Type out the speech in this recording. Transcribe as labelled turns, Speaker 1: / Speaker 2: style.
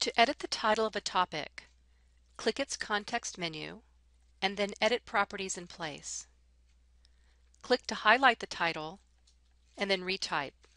Speaker 1: To edit the title of a topic, click its context menu and then Edit Properties in place. Click to highlight the title and then retype.